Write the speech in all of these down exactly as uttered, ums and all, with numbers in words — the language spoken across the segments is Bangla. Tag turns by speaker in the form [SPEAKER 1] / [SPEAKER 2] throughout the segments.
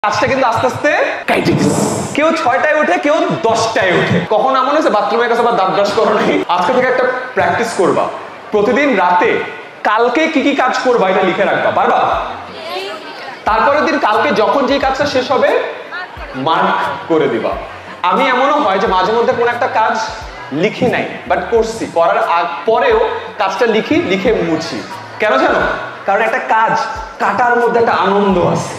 [SPEAKER 1] কাজটা কিন্তু আস্তে আস্তে কাইটে গেছে। কেউ ছয়টায় উঠে, কেউ দশটায় উঠে। কখন এমন হয়েছে বাথরুমের কাছে আবার দাঁত ব্রাশ করো নাই? আজকে থেকে একটা প্র্যাকটিস করবা, প্রতিদিন রাতে কালকে কি কি কাজ করবা এটা লিখে রাখবা, পারবা? তারপরের দিন কালকে যখন যে কাজটা শেষ হবে মার্ক করে দিবা। আমি এমনও হয় যে মাঝে মধ্যে কোন একটা কাজ লিখি নাই, বাট করছি, করার পরেও কাজটা লিখি, লিখে মুছি। কেন জানো? কারণ একটা কাজ কাটার মধ্যে একটা আনন্দ আছে,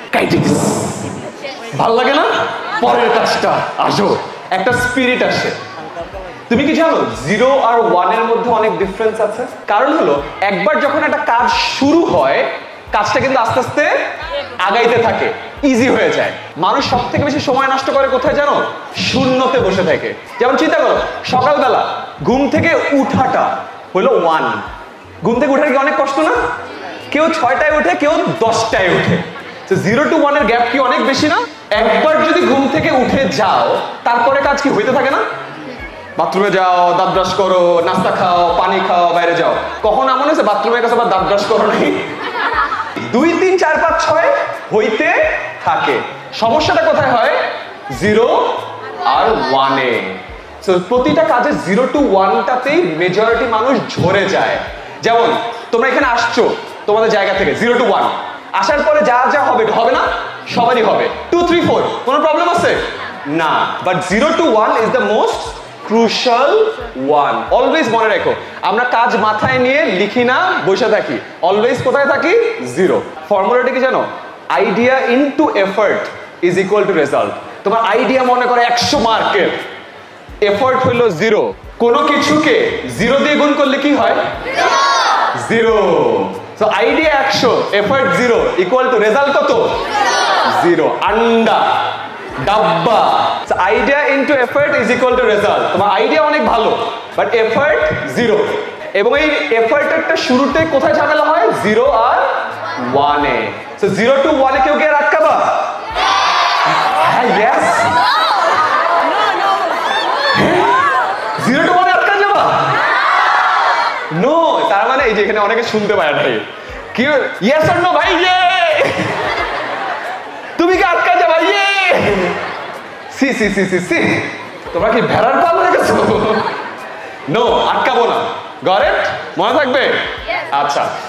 [SPEAKER 1] ভাল লাগে না? পরের কাজটা আসো, একটা স্পিরিট আসে। তুমি কি জানো জিরো আর ওয়ানের মধ্যে অনেক ডিফারেন্স আছে? কারণ হলো একবার যখন একটা কাজ শুরু হয় কাজটা কিন্তু আস্তে আস্তে আগাইতে থাকে, ইজি হয়ে যায়। মানুষ সব থেকে বেশি সময় নষ্ট করে কোথায় জানো? শূন্যতে বসে থাকে। যেমন চিন্তা করো, সকালবেলা ঘুম থেকে উঠাটা হলো ওয়ান। ঘুম থেকে উঠার কি অনেক কষ্ট না? কেউ ছয়টায় উঠে, কেউ দশটায় উঠে। জিরো টু ওয়ানের গ্যাপ কি অনেক বেশি না? একবার যদি ঘুম থেকে উঠে যাও তারপরে কাজ কি হইতে থাকে না? বাথরুমে যাও, দাঁত ব্রাশ করো, নাস্তা খাও, পানি খাও, বাইরে যাও। কখন এমন হয়েছে বাথরুমের কাছে আবার দাঁত ব্রাশ করো নাই? দুই তিন চার পাঁচ ছয় হইতে থাকে। সমস্যাটা কোথায় হয়? জিরো আর ওয়ানে। প্রতিটা কাজে জিরো টু ওয়ানটাতেই মেজরিটি মানুষ ঝরে যায়। যেমন তোমরা এখানে আসছো তোমাদের জায়গা থেকে জিরো টু ওয়ান, আসার পরে যা যা হবে হবে না? সবারই হবে। টু থ্রি ফোর কোনো প্রবলেম আছে না? But zero two one is the most crucial one. Always মনে রেখো, আমরা কাজ মাথায় নিয়ে লিখি না, বসে থাকি। অলওয়েজ কোথায় থাকি? জিরো। ফর্মুলাটা কি জানো? Idea into effort is equal to result. তোমার আইডিয়া মনে করে একশো মার্কের, এফর্ট হইল জিরো। কোনো কিছুকে জিরো দিয়ে গুণ করলে কি হয়? জিরো। সো আইডিয়া একশো, effort zero, equal to result কত? জিরো। আন্ডা, ডাব্বা। Idea into effort is equal to result. তোমার আইডিয়া অনেক ভালো, বাট এফর্ট জিরো। এবং এই এফর্টেরটা শুরুতে কোথায় ঝামেলা হয়? জিরো আর ওয়ানে। সো জিরো টু ওয়ানে কেউ কে রাখবা? হ্যাঁ, ইয়েস। জিরো টু ওয়ানে আটকা যাবা? নো। তার মানে এই যে এখানে অনেকে শুনতে পারে নাই। কি ইয়েস অর নো ভাই? ইয়ে তুমি কি আটকা যাবা? ইয়ে সি সি সি সি সি তোমরা কি ভেড়ার পাল হয়ে গেছো? নো, আটকাবো না। Got it? মনে থাকবে? আচ্ছা।